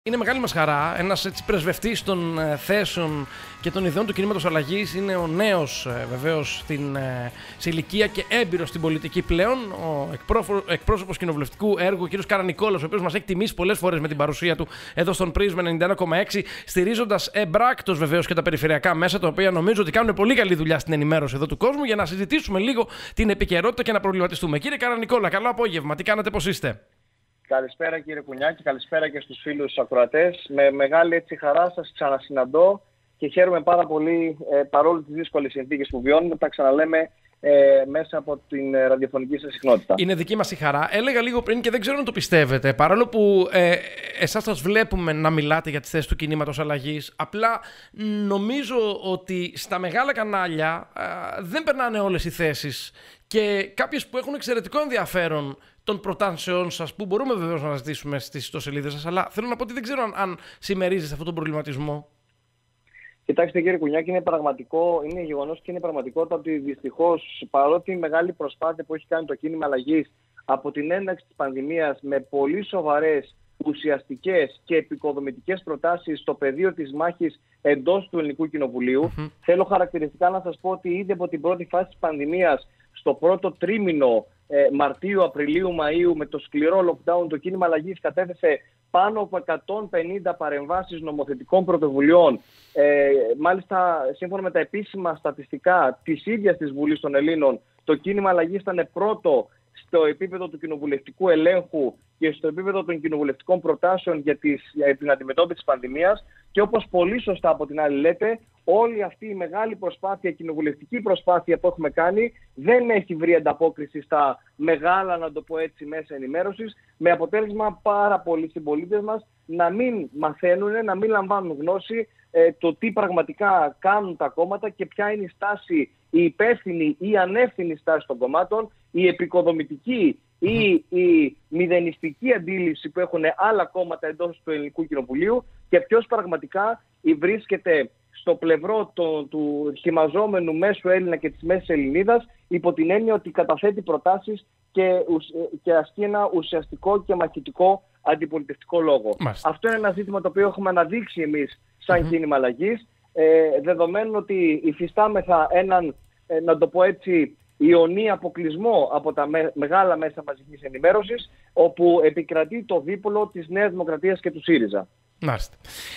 Είναι μεγάλη μας χαρά, ένας πρεσβευτής των θέσεων και των ιδεών του κινήματος αλλαγής είναι ο νέος βεβαίως σε ηλικία και έμπειρος στην πολιτική πλέον, ο εκπρόσωπος κοινοβουλευτικού έργου, ο κ. Καρανικόλας, ο οποίος μας έχει τιμήσει πολλές φορές με την παρουσία του εδώ στον Πρίσμα 91,6, στηρίζοντας εμπράκτος βεβαίως και τα περιφερειακά μέσα, τα οποία νομίζω ότι κάνουν πολύ καλή δουλειά στην ενημέρωση εδώ του κόσμου, για να συζητήσουμε λίγο την επικαιρότητα και να προβληματιστούμε. Κύριε Καρανικόλα, καλό απόγευμα, τι κάνετε, πώς είστε? Καλησπέρα κύριε Κουνιάκη, καλησπέρα και στους φίλους ακροατές. Με μεγάλη χαρά σας ξανασυναντώ και χαίρομαι πάρα πολύ, παρόλο τις δύσκολες συνθήκες που βιώνουμε, τα ξαναλέμε μέσα από την ραδιοφωνική σας συχνότητα. Είναι δική μας η χαρά. Έλεγα λίγο πριν και δεν ξέρω αν το πιστεύετε, παρόλο που εσάς σας βλέπουμε να μιλάτε για τις θέσεις του κινήματος αλλαγής, απλά νομίζω ότι στα μεγάλα κανάλια δεν περνάνε όλες οι θέσεις και κάποιες που έχουν εξαιρετικό ενδιαφέρον των προτάσεών σας, που μπορούμε βεβαίως να ζητήσουμε στις ιστοσελίδες σας, αλλά θέλω να πω ότι δεν ξέρω αν συμμερίζεστε αυτόν τον προβληματισμό. Κοιτάξτε κύριε Κουνιάκη, είναι γεγονός και είναι πραγματικότητα ότι δυστυχώς, παρότι η μεγάλη προσπάθεια που έχει κάνει το κίνημα αλλαγής από την έναρξη της πανδημίας με πολύ σοβαρές, ουσιαστικές και επικοδομητικές προτάσεις στο πεδίο της μάχης εντός του Ελληνικού Κοινοβουλίου, θέλω χαρακτηριστικά να σας πω ότι ήδη από την πρώτη φάση της πανδημίας, στο πρώτο τρίμηνο Μαρτίου, Απριλίου, Μαΐου, με το σκληρό lockdown, το κίνημα αλλαγής κατέθεσε πάνω από 150 παρεμβάσεις νομοθετικών πρωτοβουλειών. Μάλιστα, σύμφωνα με τα επίσημα στατιστικά της ίδιας της Βουλής των Ελλήνων, το κίνημα αλλαγής ήταν πρώτο στο επίπεδο του κοινοβουλευτικού ελέγχου και στο επίπεδο των κοινοβουλευτικών προτάσεων για την αντιμετώπιση της πανδημίας. Και όπως πολύ σωστά από την άλλη λέτε, όλη αυτή η μεγάλη προσπάθεια, κοινοβουλευτική προσπάθεια που έχουμε κάνει, δεν έχει βρει ανταπόκριση στα μεγάλα, να το πω έτσι, μέσα ενημέρωσης, με αποτέλεσμα πάρα πολλοί συμπολίτες μας να μην μαθαίνουν, να μην λαμβάνουν γνώση το τι πραγματικά κάνουν τα κόμματα και ποια είναι η στάση, η υπεύθυνη ή ανεύθυνη στάση των κομμάτων, η επικοδομητική ή η μηδενιστική αντίληψη που έχουν άλλα κόμματα εντός του Ελληνικού Κοινοβουλίου και ποιος πραγματικά βρίσκεται στο πλευρό του χυμαζόμενου μέσου Έλληνα και της μέσης Ελληνίδας, υπό την έννοια ότι καταθέτει προτάσεις και ασκεί ένα ουσιαστικό και μαχητικό αντιπολιτευτικό λόγο. Αυτό είναι ένα ζήτημα το οποίο έχουμε αναδείξει εμείς σαν κίνημα αλλαγής, δεδομένου ότι υφιστάμεθα έναν, να το πω έτσι, ιονή αποκλεισμό από τα μεγάλα μέσα μαζικής ενημέρωσης, όπου επικρατεί το δίπολο της Νέας Δημοκρατίας και του ΣΥΡΙΖΑ. Μάλιστα.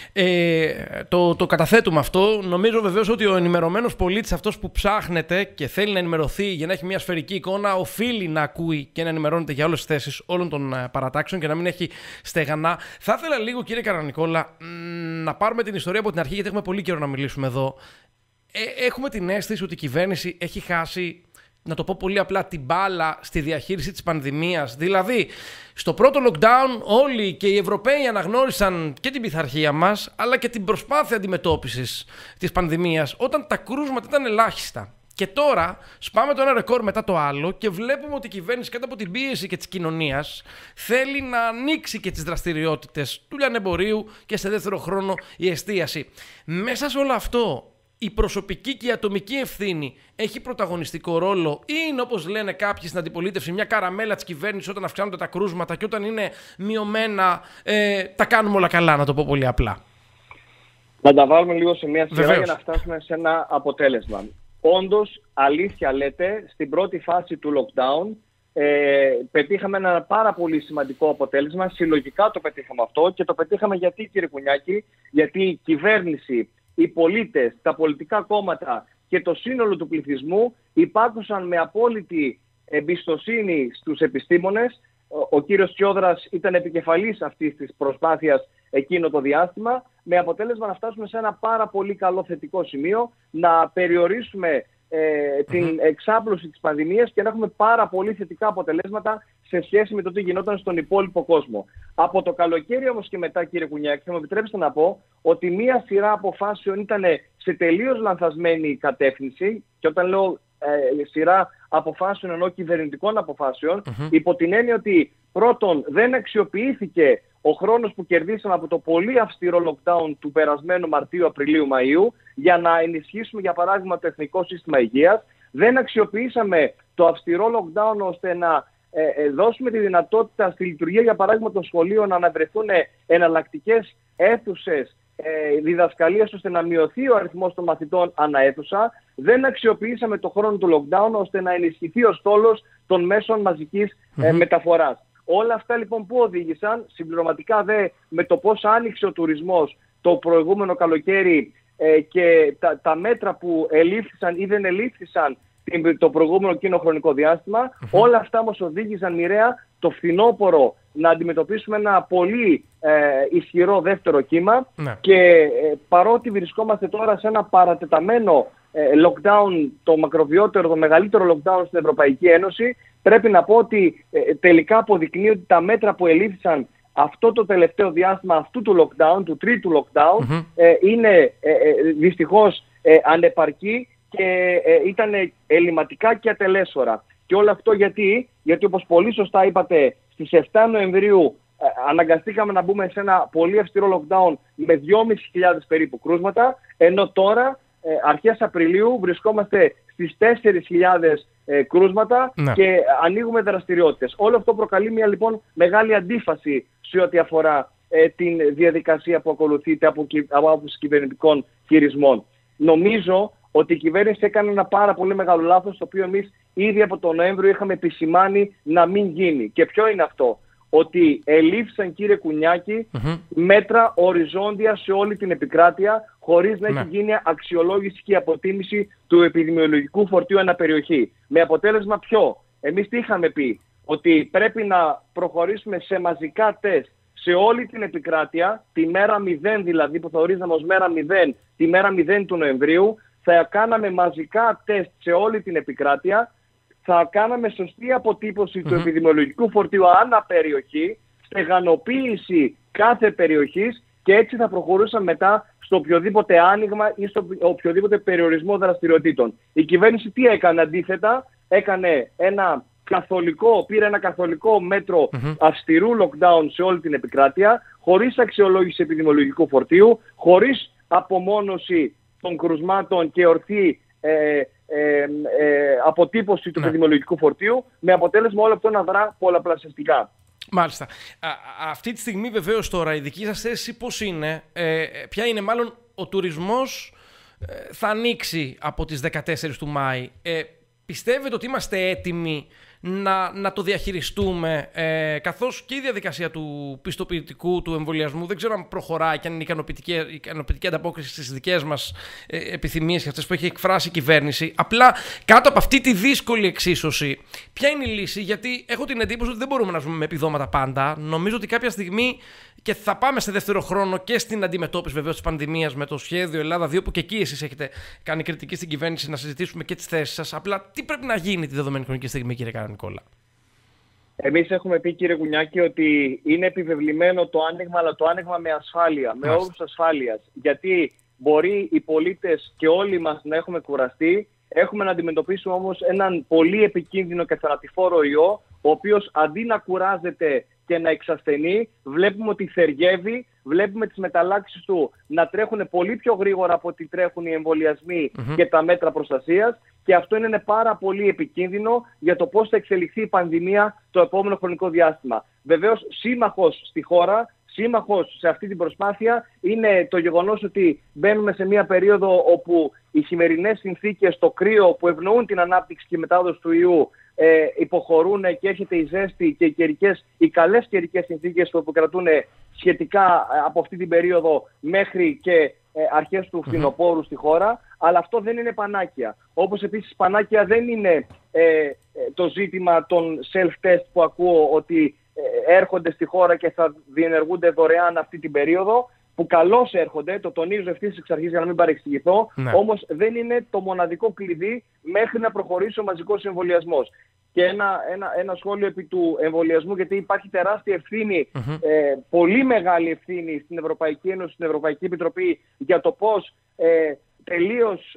Το καταθέτουμε αυτό. Νομίζω βεβαίως ότι ο ενημερωμένος πολίτης, αυτός που ψάχνεται και θέλει να ενημερωθεί για να έχει μια σφαιρική εικόνα, οφείλει να ακούει και να ενημερώνεται για όλες τις θέσεις όλων των παρατάξεων και να μην έχει στεγανά. Θα ήθελα λίγο, κύριε Καρανικόλα, να πάρουμε την ιστορία από την αρχή, γιατί έχουμε πολύ καιρό να μιλήσουμε εδώ. Έχουμε την αίσθηση ότι η κυβέρνηση έχει χάσει, να το πω πολύ απλά, την μπάλα στη διαχείριση της πανδημίας. Δηλαδή, στο πρώτο lockdown όλοι και οι Ευρωπαίοι αναγνώρισαν και την πειθαρχία μας, αλλά και την προσπάθεια αντιμετώπισης της πανδημίας, όταν τα κρούσματα ήταν ελάχιστα. Και τώρα σπάμε το ένα ρεκόρ μετά το άλλο και βλέπουμε ότι η κυβέρνηση, κάτω από την πίεση και της κοινωνίας, θέλει να ανοίξει και τις δραστηριότητες του λιανεμπορίου και σε δεύτερο χρόνο η εστίαση. Μέσα σε όλο αυτό, η προσωπική και η ατομική ευθύνη έχει πρωταγωνιστικό ρόλο ή είναι, όπως λένε κάποιοι στην αντιπολίτευση, μια καραμέλα της κυβέρνησης όταν αυξάνονται τα κρούσματα και όταν είναι μειωμένα τα κάνουμε όλα καλά, να το πω πολύ απλά? Να τα βάλουμε λίγο σε μια σειρά. Βεβαίως, για να φτάσουμε σε ένα αποτέλεσμα. Όντως, αλήθεια λέτε, στην πρώτη φάση του lockdown πετύχαμε ένα πάρα πολύ σημαντικό αποτέλεσμα. Συλλογικά το πετύχαμε αυτό και το πετύχαμε γιατί, κύριε Κουνιάκη, γιατί η κυβέρνηση, οι πολίτες, τα πολιτικά κόμματα και το σύνολο του πληθυσμού υπάκουσαν με απόλυτη εμπιστοσύνη στους επιστήμονες. Ο κύριος Τσιόδρας ήταν επικεφαλής αυτής της προσπάθειας εκείνο το διάστημα, με αποτέλεσμα να φτάσουμε σε ένα πάρα πολύ καλό θετικό σημείο, να περιορίσουμε την εξάπλωση της πανδημίας και να έχουμε πάρα πολύ θετικά αποτελέσματα σε σχέση με το τι γινόταν στον υπόλοιπο κόσμο. Από το καλοκαίρι όμως και μετά, κύριε Κουνιάκη, θα μου επιτρέψετε να πω ότι μία σειρά αποφάσεων ήταν σε τελείως λανθασμένη κατεύθυνση, και όταν λέω σειρά αποφάσεων εννοώ κυβερνητικών αποφάσεων, υπό την έννοια ότι πρώτον δεν αξιοποιήθηκε ο χρόνος που κερδίσαμε από το πολύ αυστηρό lockdown του περασμένου Μαρτίου, Απριλίου, Μαΐου για να ενισχύσουμε, για παράδειγμα, το Εθνικό Σύστημα Υγείας. Δεν αξιοποιήσαμε το αυστηρό lockdown ώστε να δώσουμε τη δυνατότητα στη λειτουργία, για παράδειγμα, των σχολείων να αναβρεθούν εναλλακτικές αίθουσες διδασκαλίας, ώστε να μειωθεί ο αριθμός των μαθητών ανά αίθουσα. Δεν αξιοποιήσαμε το χρόνο του lockdown ώστε να ενισχυθεί ο στόλος των μέσων μαζικής μεταφοράς. Όλα αυτά λοιπόν που οδήγησαν, συμπληρωματικά δε με το πώς άνοιξε ο τουρισμός το προηγούμενο καλοκαίρι και τα μέτρα που ελήφθησαν ή δεν ελήφθησαν το προηγούμενο εκείνο χρονικό διάστημα, όλα αυτά μας οδήγησαν μοιραία το φθινόπωρο να αντιμετωπίσουμε ένα πολύ ισχυρό δεύτερο κύμα και παρότι βρισκόμαστε τώρα σε ένα παρατεταμένο lockdown, το μακροβιότερο, το μεγαλύτερο lockdown στην Ευρωπαϊκή Ένωση, πρέπει να πω ότι τελικά αποδεικνύει ότι τα μέτρα που ελήφθησαν αυτό το τελευταίο διάστημα αυτού του lockdown, του τρίτου lockdown, είναι δυστυχώς ανεπαρκή και ήταν ελληματικά και ατελέσφορα. Και όλο αυτό γιατί όπως πολύ σωστά είπατε, στις 7 Νοεμβρίου αναγκαστήκαμε να μπούμε σε ένα πολύ αυστηρό lockdown με 2.500 περίπου κρούσματα, ενώ τώρα αρχές Απριλίου βρισκόμαστε στις 4.000 κρούσματα και ανοίγουμε δραστηριότητες. Όλο αυτό προκαλεί μια λοιπόν μεγάλη αντίφαση σε ό,τι αφορά την διαδικασία που ακολουθείται από άποψη κυβερνητικών χειρισμών. Νομίζω ότι η κυβέρνηση έκανε ένα πάρα πολύ μεγάλο λάθος, το οποίο εμείς ήδη από τον Νοέμβριο είχαμε επισημάνει να μην γίνει. Και ποιο είναι αυτό? Ότι ελήφθησαν, κύριε Κουνιάκη, μέτρα οριζόντια σε όλη την επικράτεια, χωρίς να έχει γίνει αξιολόγηση και αποτίμηση του επιδημιολογικού φορτίου αναπεριοχή. Με αποτέλεσμα ποιο? Εμείς τι είχαμε πει? Ότι πρέπει να προχωρήσουμε σε μαζικά τεστ σε όλη την επικράτεια, τη μέρα 0 δηλαδή, που θα ορίζαμε ως μέρα 0, τη μέρα 0 του Νοεμβρίου, θα κάναμε μαζικά τεστ σε όλη την επικράτεια, θα κάναμε σωστή αποτύπωση του επιδημιολογικού φορτίου ανά περιοχή, στεγανοποίηση κάθε περιοχής και έτσι θα προχωρούσαμε μετά στο οποιοδήποτε άνοιγμα ή στο οποιοδήποτε περιορισμό δραστηριοτήτων. Η κυβέρνηση τι έκανε? Αντίθετα, πήρε ένα καθολικό μέτρο αυστηρού lockdown σε όλη την επικράτεια, χωρίς αξιολόγηση επιδημιολογικού φορτίου, χωρίς απομόνωση των κρουσμάτων και ορθή αποτύπωση του επιδημιολογικού φορτίου, με αποτέλεσμα όλο αυτό να δρά πολλαπλασιαστικά. Μάλιστα. Αυτή τη στιγμή βεβαίως τώρα η δική σας θέση πώς είναι? Ποια είναι? Μάλλον ο τουρισμός θα ανοίξει από τις 14 του Μάη. Πιστεύετε ότι είμαστε έτοιμοι να το διαχειριστούμε, καθώς και η διαδικασία του πιστοποιητικού, του εμβολιασμού, δεν ξέρω αν προχωράει και αν είναι ικανοποιητική ανταπόκριση στις δικές μας επιθυμίες και αυτές που έχει εκφράσει η κυβέρνηση. Απλά κάτω από αυτή τη δύσκολη εξίσωση, ποια είναι η λύση? Γιατί έχω την εντύπωση ότι δεν μπορούμε να ζούμε με επιδόματα πάντα. Νομίζω ότι κάποια στιγμή και θα πάμε σε δεύτερο χρόνο και στην αντιμετώπιση βεβαίως της πανδημίας με το σχέδιο Ελλάδα 2, που και εκεί εσείς έχετε κάνει κριτική στην κυβέρνηση, να συζητήσουμε και τις θέσεις σας. Απλά τι πρέπει να γίνει τη δεδομένη χρονική στιγμή, κύριε Καρανικόλα? Εμείς έχουμε πει, κύριε Κουνιάκη, ότι είναι επιβεβλημένο το άνοιγμα, αλλά το άνοιγμα με ασφάλεια, με όρους ασφάλειας. Γιατί μπορεί οι πολίτες και όλοι μας να έχουμε κουραστεί, έχουμε να αντιμετωπίσουμε όμως έναν πολύ επικίνδυνο και θανατηφόρο ιό, ο οποίος αντί να κουράζεται και να εξασθενεί, βλέπουμε ότι θεργεύει, βλέπουμε τις μεταλλάξεις του να τρέχουν πολύ πιο γρήγορα από ότι τρέχουν οι εμβολιασμοί και τα μέτρα προστασίας, και αυτό είναι πάρα πολύ επικίνδυνο για το πώς θα εξελιχθεί η πανδημία το επόμενο χρονικό διάστημα. Βεβαίως, σύμμαχος στη χώρα, σύμμαχος σε αυτή την προσπάθεια είναι το γεγονός ότι μπαίνουμε σε μια περίοδο όπου οι χειμερινές συνθήκες, το κρύο που ευνοούν την ανάπτυξη και μετάδοση του ιού, υποχωρούν και έρχεται η ζέστη και οι καλές καιρικές συνθήκες που επικρατούν σχετικά από αυτή την περίοδο μέχρι και αρχές του φθινοπόρου στη χώρα, αλλά αυτό δεν είναι πανάκια. Όπως επίσης πανάκια δεν είναι το ζήτημα των self-test που ακούω ότι έρχονται στη χώρα και θα διενεργούνται δωρεάν αυτή την περίοδο, που καλώς έρχονται, το τονίζω ευθύς εξ αρχής για να μην παρεξηγηθώ, όμως δεν είναι το μοναδικό κλειδί μέχρι να προχωρήσει ο μαζικός εμβολιασμός. Και ένα σχόλιο επί του εμβολιασμού, γιατί υπάρχει τεράστια ευθύνη, πολύ μεγάλη ευθύνη στην Ευρωπαϊκή Ένωση, στην Ευρωπαϊκή Επιτροπή, για το πώς τελείως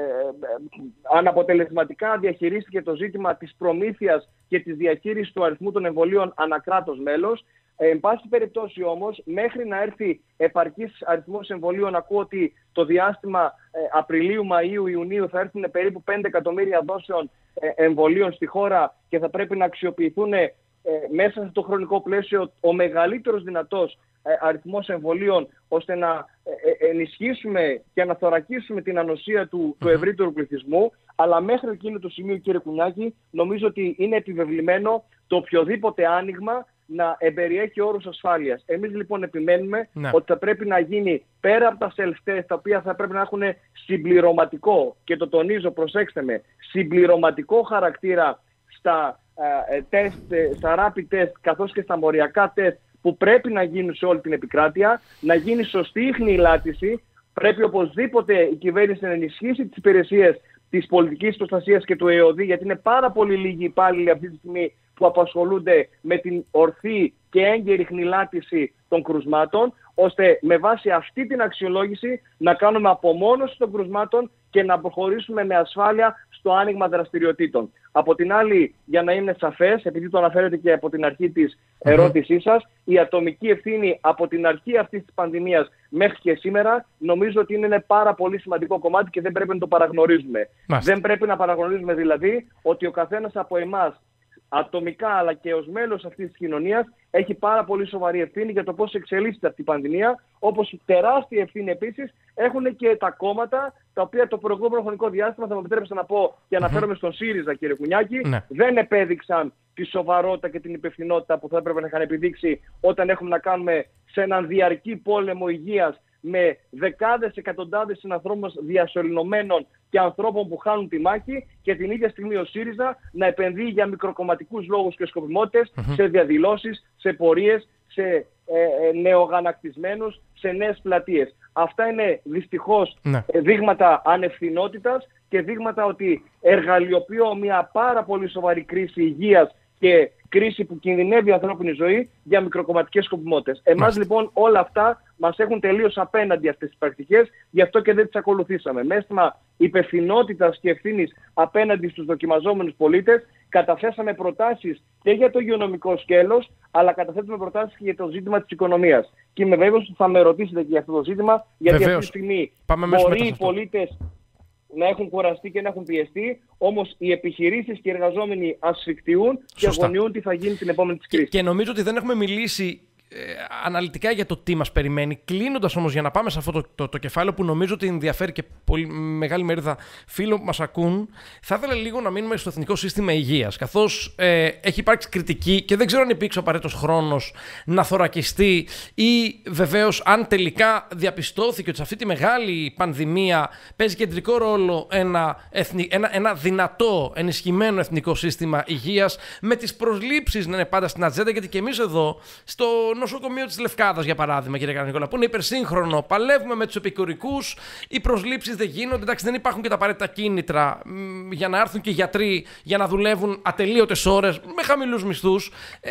αναποτελεσματικά διαχειρίστηκε το ζήτημα της προμήθειας και της διαχείρισης του αριθμού των εμβολίων ανά κράτος μέλος. Εν πάση περιπτώσει όμως, μέχρι να έρθει επαρκής αριθμός εμβολίων, ακούω ότι το διάστημα Απριλίου, Μαΐου, Ιουνίου θα έρθουν περίπου 5 εκατομμύρια δόσεων εμβολίων στη χώρα και θα πρέπει να αξιοποιηθούν μέσα σε αυτό το χρονικό πλαίσιο ο μεγαλύτερος δυνατός αριθμός εμβολίων, ώστε να ενισχύσουμε και να θωρακίσουμε την ανοσία του ευρύτερου πληθυσμού. Αλλά μέχρι εκείνο το σημείο, κύριε Κουνιάκη, νομίζω ότι είναι επιβεβλημένο το οποιοδήποτε άνοιγμα να εμπεριέχει όρους ασφάλειας. Εμείς λοιπόν επιμένουμε ότι θα πρέπει να γίνει πέρα από τα self-test, τα οποία θα πρέπει να έχουν συμπληρωματικό, και το τονίζω, προσέξτε με, συμπληρωματικό χαρακτήρα στα rapid test καθώς και στα μοριακά τεστ που πρέπει να γίνουν σε όλη την επικράτεια, να γίνει σωστή ιχνηλάτηση. Πρέπει οπωσδήποτε η κυβέρνηση να ενισχύσει τις υπηρεσίες της πολιτικής προστασίας και του ΕΟΔΗ, γιατί είναι πάρα πολύ λίγοι υπάλληλοι αυτή τη στιγμή που απασχολούνται με την ορθή και έγκαιρη χνηλάτιση των κρουσμάτων, ώστε με βάση αυτή την αξιολόγηση να κάνουμε απομόνωση των κρουσμάτων και να προχωρήσουμε με ασφάλεια στο άνοιγμα δραστηριοτήτων. Από την άλλη, για να είναι σαφές, επειδή το αναφέρετε και από την αρχή της ερώτησής σας, η ατομική ευθύνη από την αρχή αυτής της πανδημίας μέχρι και σήμερα νομίζω ότι είναι ένα πάρα πολύ σημαντικό κομμάτι και δεν πρέπει να το παραγνωρίζουμε. Δεν πρέπει να παραγνωρίζουμε δηλαδή ότι ο καθένας από εμάς, ατομικά αλλά και ως μέλος αυτής της κοινωνίας, έχει πάρα πολύ σοβαρή ευθύνη για το πώς εξελίσσεται αυτή η πανδημία, όπως τεράστια ευθύνη επίσης έχουν και τα κόμματα, τα οποία το προηγούμενο χρονικό διάστημα, θα μου επιτρέψετε να πω και αναφέρομαι στον ΣΥΡΙΖΑ, κύριε Κουνιάκη, δεν επέδειξαν τη σοβαρότητα και την υπευθυνότητα που θα έπρεπε να είχαν επιδείξει όταν έχουμε να κάνουμε σε έναν διαρκή πόλεμο υγείας με δεκάδες, εκατοντάδες συνανθρώπων διασωληνωμένων και ανθρώπων που χάνουν τη μάχη, και την ίδια στιγμή ο ΣΥΡΙΖΑ να επενδύει για μικροκομματικούς λόγους και σκοπιμότητες σε διαδηλώσεις, σε πορείες, σε νεογανακτισμένους, σε νέες πλατείες. Αυτά είναι δυστυχώς δείγματα ανευθυνότητας και δείγματα ότι εργαλειοποιώ μια πάρα πολύ σοβαρή κρίση υγείας και κρίση που κινδυνεύει η ανθρώπινη ζωή για μικροκομματικές σκοπιμότητες. Εμάς λοιπόν όλα αυτά μας έχουν τελείως απέναντι αυτές τις πρακτικές, γι' αυτό και δεν τις ακολουθήσαμε. Με αίσθημα υπευθυνότητας και ευθύνης απέναντι στους δοκιμαζόμενους πολίτες, καταθέσαμε προτάσεις και για το υγειονομικό σκέλος, αλλά καταθέτουμε προτάσεις και για το ζήτημα της οικονομίας. Και είμαι βέβαιος ότι θα με ρωτήσετε και για αυτό το ζήτημα, γιατί αυτή τη στιγμή μπορεί οι πολίτες να έχουν κουραστεί και να έχουν πιεστεί, όμως οι επιχειρήσεις και οι εργαζόμενοι ασφικτιούν και αγωνιούν τι θα γίνει την επόμενη της κρίσης. Και νομίζω ότι δεν έχουμε μιλήσει αναλυτικά για το τι μας περιμένει. Κλείνοντας όμως, για να πάμε σε αυτό το κεφάλαιο που νομίζω ότι ενδιαφέρει και πολύ μεγάλη μερίδα φίλων που μας ακούν, θα ήθελα λίγο να μείνουμε στο Εθνικό Σύστημα Υγείας. Καθώς έχει υπάρξει κριτική και δεν ξέρω αν υπήρξε ο απαραίτητος χρόνος να θωρακιστεί, ή βεβαίως αν τελικά διαπιστώθηκε ότι σε αυτή τη μεγάλη πανδημία παίζει κεντρικό ρόλο ένα δυνατό, ενισχυμένο Εθνικό Σύστημα Υγείας, με τις προσλήψεις να είναι πάντα στην ατζέντα, γιατί και εμείς εδώ στο νοσοκομείο της Λευκάδας, για παράδειγμα, κύριε Καρνικόλα, που είναι υπερσύγχρονο, παλεύουμε με τους επικουρικούς, οι προσλήψεις δεν γίνονται. Εντάξει, δεν υπάρχουν και τα απαραίτητα κίνητρα για να έρθουν και γιατροί για να δουλεύουν ατελείωτες ώρες με χαμηλούς μισθούς.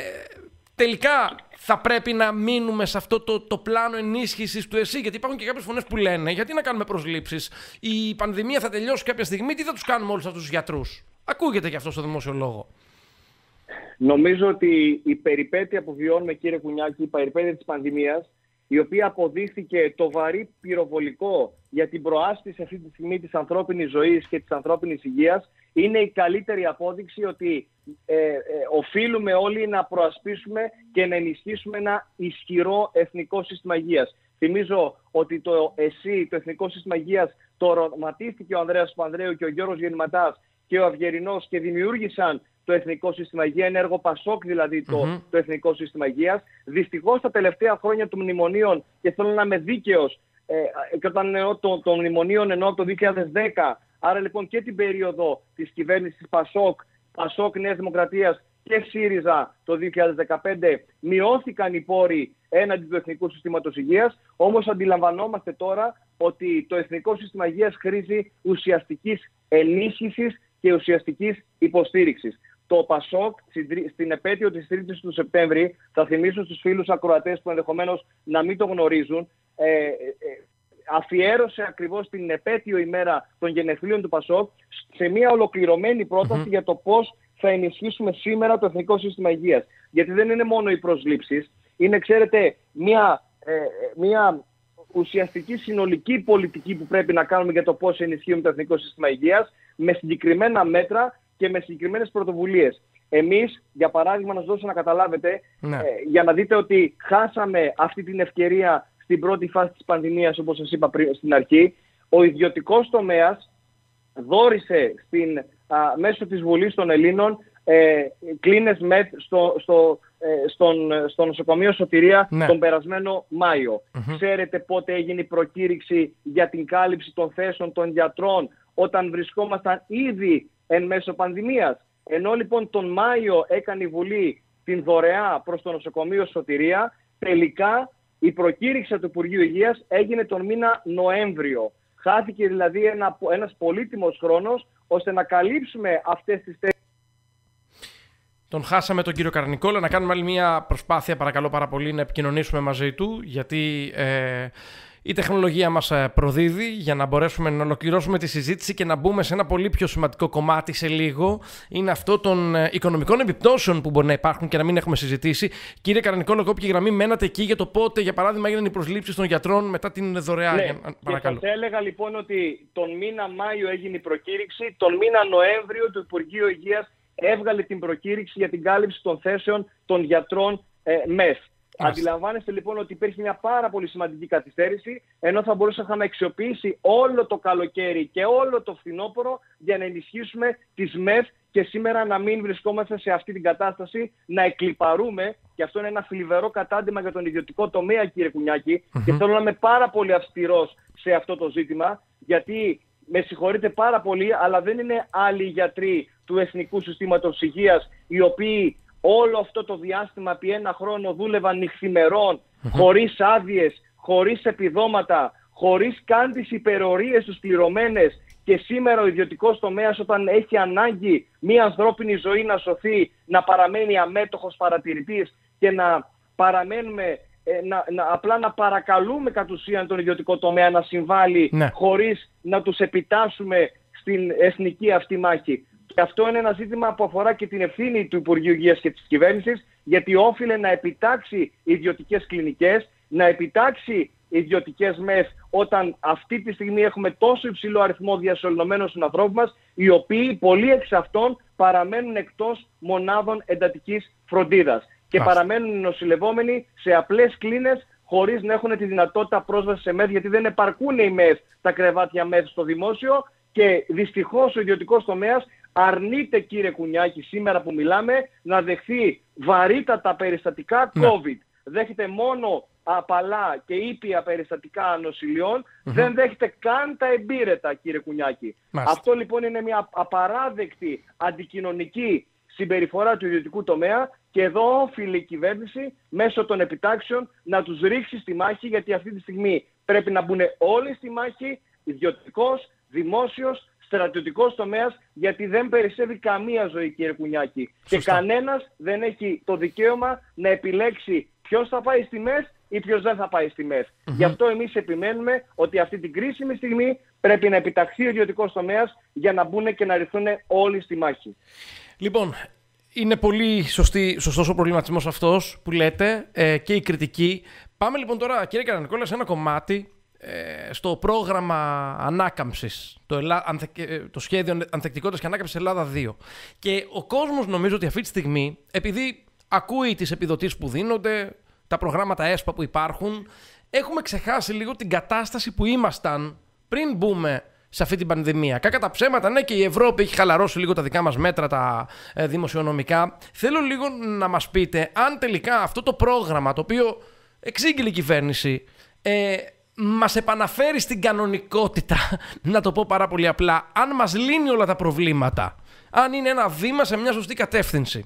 Τελικά θα πρέπει να μείνουμε σε αυτό το πλάνο ενίσχυσης του ΕΣΥ, γιατί υπάρχουν και κάποιες φωνές που λένε γιατί να κάνουμε προσλήψεις. Η πανδημία θα τελειώσει κάποια στιγμή, τι θα τους κάνουμε όλους αυτούς τους γιατρούς? Ακούγεται και αυτό στο δημόσιο λόγο. Στιγμή ότι η περιπέτεια που βιώνουμε, κύριε Κουνιάκη, η περιπέτεια της πανδημίας, η οποία αποδείχθηκε το βαρύ πυροβολικό για την προάσπιση αυτή τη στιγμή της ανθρώπινης ζωής και της ανθρώπινης υγείας, είναι η καλύτερη απόδειξη ότι οφείλουμε όλοι να προασπίσουμε και να ενισχύσουμε ένα ισχυρό εθνικό σύστημα υγείας. Θυμίζω ότι το ΕΣΥ, το Εθνικό Σύστημα Υγείας, το οραματίστηκε ο Ανδρέας Παπανδρέου και ο Γιώργος Γεννηματάς και ο Αυγερινός και δημιούργησαν το Εθνικό Σύστημα Υγείας, είναι έργο Πασόκ δηλαδή το Εθνικό Σύστημα Υγείας. Δυστυχώς τα τελευταία χρόνια των μνημονίων, και θέλω να είμαι δίκαιος, και όταν εννοώ των μνημονίων εννοώ το 2010, άρα λοιπόν και την περίοδο της κυβέρνησης Πασόκ Νέας Δημοκρατίας και ΣΥΡΙΖΑ το 2015, μειώθηκαν οι πόροι έναντι του Εθνικού Συστήματος Υγείας. Όμως αντιλαμβανόμαστε τώρα ότι το Εθνικό Σύστημα Υγείας χρήζει ουσιαστικής ενίσχυσης και ουσιαστικής υποστήριξης. Το ΠΑΣΟΚ στην επέτειο της 3ης του Σεπτέμβρη, θα θυμίσω στους φίλους ακροατές που ενδεχομένως να μην το γνωρίζουν, αφιέρωσε ακριβώς την επέτειο ημέρα των γενεθλίων του ΠΑΣΟΚ σε μια ολοκληρωμένη πρόταση για το πώς θα ενισχύσουμε σήμερα το Εθνικό Σύστημα Υγείας. Γιατί δεν είναι μόνο οι προσλήψεις. Είναι, ξέρετε, μια ουσιαστική συνολική πολιτική που πρέπει να κάνουμε για το πώς ενισχύουμε το Εθνικό Σύστημα Υγείας, με συγκεκριμένα μέτρα και με συγκεκριμένες πρωτοβουλίες. Εμείς, για παράδειγμα, να σας δώσω να καταλάβετε, για να δείτε ότι χάσαμε αυτή την ευκαιρία στην πρώτη φάση της πανδημίας, όπως σας είπα πριν στην αρχή, ο ιδιωτικός τομέας δώρισε μέσω της Βουλής των Ελλήνων κλίνες ΜΕΤ στο νοσοκομείο Σωτηρία τον περασμένο Μάιο. Ξέρετε πότε έγινε η προκήρυξη για την κάλυψη των θέσεων των γιατρών, όταν βρισκόμασταν ήδη εν μέσω πανδημίας? Ενώ λοιπόν τον Μάιο έκανε η Βουλή την δωρεά προς το νοσοκομείο Σωτηρία, τελικά η προκήρυξη του Υπουργείου Υγείας έγινε τον μήνα Νοέμβριο. Χάθηκε δηλαδή ένας πολύτιμος χρόνος ώστε να καλύψουμε αυτές τις θέσεις. Τον χάσαμε τον κύριο Καρνικόλα. Να κάνουμε άλλη μια προσπάθεια, παρακαλώ πάρα πολύ, να επικοινωνήσουμε μαζί του, γιατί η τεχνολογία μας προδίδει για να μπορέσουμε να ολοκληρώσουμε τη συζήτηση και να μπούμε σε ένα πολύ πιο σημαντικό κομμάτι σε λίγο. Είναι αυτό των οικονομικών επιπτώσεων που μπορεί να υπάρχουν και να μην έχουμε συζητήσει. Κύριε Καρνικόλα, κόπηκε η γραμμή, μένατε εκεί για το πότε, για παράδειγμα, έγιναν οι προσλήψεις των γιατρών μετά την δωρεά. Παρακαλώ. Και σας έλεγα λοιπόν ότι τον μήνα Μάιο έγινε η προκήρυξη, τον μήνα Νοέμβριο το Υπουργείο Υγείας έβγαλε την προκήρυξη για την κάλυψη των θέσεων των γιατρών ΜΕΘ. Αντιλαμβάνεστε λοιπόν ότι υπήρχε μια πάρα πολύ σημαντική καθυστέρηση, ενώ θα μπορούσαμε να αξιοποιήσει όλο το καλοκαίρι και όλο το φθινόπωρο για να ενισχύσουμε τις ΜΕΘ και σήμερα να μην βρισκόμαστε σε αυτή την κατάσταση, να εκλιπαρούμε. Και αυτό είναι ένα θλιβερό κατάντημα για τον ιδιωτικό τομέα, κύριε Κουνιάκη. Και θέλω να είμαι πάρα πολύ αυστηρός σε αυτό το ζήτημα, γιατί με συγχωρείτε πάρα πολύ, αλλά δεν είναι άλλοι γιατροί του Εθνικού Συστήματος Υγείας οι οποίοι όλο αυτό το διάστημα επί ένα χρόνο δούλευαν νυχθημερών, χωρίς άδειες, χωρίς επιδόματα, χωρίς καν τις υπερορίες τους πληρωμένες, και σήμερα ο ιδιωτικός τομέας, όταν έχει ανάγκη μία ανθρώπινη ζωή να σωθεί, να παραμένει αμέτωχος παρατηρητής και να παραμένουμε απλά να παρακαλούμε κατ' ουσίαν τον ιδιωτικό τομέα να συμβάλλει, χωρίς να τους επιτάσσουμε στην εθνική αυτή μάχη. Και αυτό είναι ένα ζήτημα που αφορά και την ευθύνη του Υπουργείου Υγείας και της κυβέρνησης, γιατί όφιλε να επιτάξει ιδιωτικές κλινικές, να επιτάξει ιδιωτικές ΜΕΘ, όταν αυτή τη στιγμή έχουμε τόσο υψηλό αριθμό διασωληνωμένων στον ανθρώπου μας, οι οποίοι πολλοί εξ αυτών παραμένουν εκτός μονάδων εντατικής φροντίδας και παραμένουν νοσηλευόμενοι σε απλές κλίνες, χωρίς να έχουν τη δυνατότητα πρόσβαση σε ΜΕΘ, γιατί δεν επαρκούν οι ΜΕΘ, τα κρεβάτια ΜΕΘ στο δημόσιο, και δυστυχώς ο ιδιωτικός τομέας αρνείται, κύριε Κουνιάκη, σήμερα που μιλάμε, να δεχθεί βαρύτατα περιστατικά COVID. Δέχεται μόνο απαλά και ήπια περιστατικά νοσηλειών, δεν δέχεται καν τα εμπύρετα, κύριε Κουνιάκη. Αυτό λοιπόν είναι μια απαράδεκτη αντικοινωνική συμπεριφορά του ιδιωτικού τομέα, και εδώ οφείλει η κυβέρνηση μέσω των επιτάξεων να τους ρίξει στη μάχη, γιατί αυτή τη στιγμή πρέπει να μπουν όλοι στη μάχη, ιδιωτικός, δημόσιος, στρατιωτικός τομέας, γιατί δεν περισσεύει καμία ζωή, κύριε Κουνιάκη. Και κανένας δεν έχει το δικαίωμα να επιλέξει ποιος θα πάει στη ΜΕΘ ή ποιος δεν θα πάει στη ΜΕΘ. Γι' αυτό εμείς επιμένουμε ότι αυτή την κρίσιμη στιγμή πρέπει να επιταχθεί ο ιδιωτικός τομέας για να μπουν και να ρηθούν όλοι στη μάχη. Λοιπόν, είναι πολύ σωστός ο προβληματισμός αυτός που λέτε και η κριτική. Πάμε λοιπόν τώρα, κύριε Καρνικόλα, σε ένα κομμάτι στο πρόγραμμα ανάκαμψης, το σχέδιο ανθεκτικότητας και ανάκαμψης Ελλάδα 2. Και ο κόσμος νομίζω ότι αυτή τη στιγμή, επειδή ακούει τις επιδοτήσεις που δίνονται, τα προγράμματα ΕΣΠΑ που υπάρχουν, έχουμε ξεχάσει λίγο την κατάσταση που ήμασταν πριν μπούμε σε αυτή την πανδημία. Κακά τα ψέματα, ναι, και η Ευρώπη έχει χαλαρώσει λίγο τα δικά μας μέτρα, τα δημοσιονομικά. Θέλω λίγο να μας πείτε αν τελικά αυτό το πρόγραμμα, το οποίο εξήγηλε η κυβέρνηση, μας επαναφέρει στην κανονικότητα, να το πω πάρα πολύ απλά, αν μας λύνει όλα τα προβλήματα, αν είναι ένα βήμα σε μια σωστή κατεύθυνση.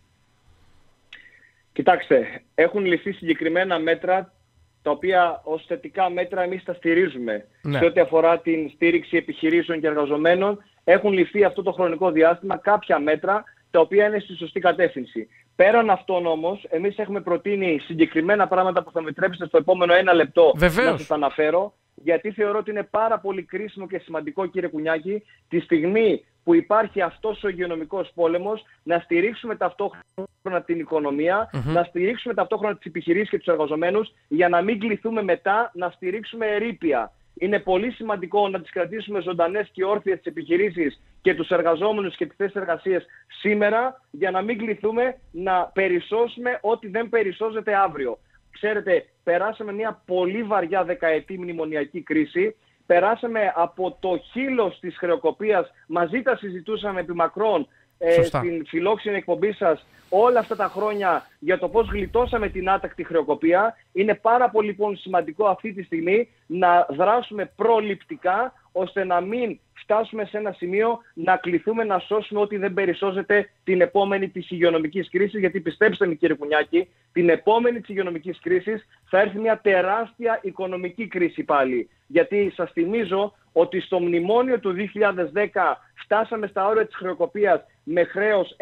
Κοιτάξτε, έχουν ληφθεί συγκεκριμένα μέτρα, τα οποία ως θετικά μέτρα εμείς τα στηρίζουμε. Σε ό,τι αφορά την στήριξη επιχειρήσεων και εργαζομένων, έχουν ληφθεί αυτό το χρονικό διάστημα κάποια μέτρα, τα οποία είναι στη σωστή κατεύθυνση. Πέραν αυτών όμως, εμείς έχουμε προτείνει συγκεκριμένα πράγματα που θα με επιτρέψετε στο επόμενο ένα λεπτό να σας αναφέρω. γιατί θεωρώ ότι είναι πάρα πολύ κρίσιμο και σημαντικό, κύριε Κουνιάκη, τη στιγμή που υπάρχει αυτός ο υγειονομικός πόλεμος, να στηρίξουμε ταυτόχρονα την οικονομία, να στηρίξουμε ταυτόχρονα τις επιχειρήσεις και τους εργαζομένους, για να μην κληθούμε μετά να στηρίξουμε ερείπια. Είναι πολύ σημαντικό να τις κρατήσουμε ζωντανές και όρθιες τις επιχειρήσεις και τους εργαζόμενους και τις θέσεις εργασίας σήμερα, για να μην κληθούμε να περισσώσουμε ό,τι δεν περισσώζεται αύριο. Ξέρετε, περάσαμε μια πολύ βαριά δεκαετή μνημονιακή κρίση. Περάσαμε από το χείλος της χρεοκοπίας, μαζί τα συζητούσαμε επί μακρόν στην φιλόξενη εκπομπή σας όλα αυτά τα χρόνια για το πώς γλιτώσαμε την άτακτη χρεοκοπία. Είναι πάρα πολύ λοιπόν σημαντικό αυτή τη στιγμή να δράσουμε προληπτικά, ώστε να μην φτάσουμε σε ένα σημείο να κληθούμε να σώσουμε ό,τι δεν περισσώζεται την επόμενη της υγειονομικής κρίσης. Γιατί πιστέψτε με, κύριε Κουνιάκη, την επόμενη της υγειονομικής κρίσης θα έρθει μια τεράστια οικονομική κρίση πάλι. Γιατί σας θυμίζω ότι στο μνημόνιο του 2010 φτάσαμε στα όρια της χρεοκοπίας με χρέος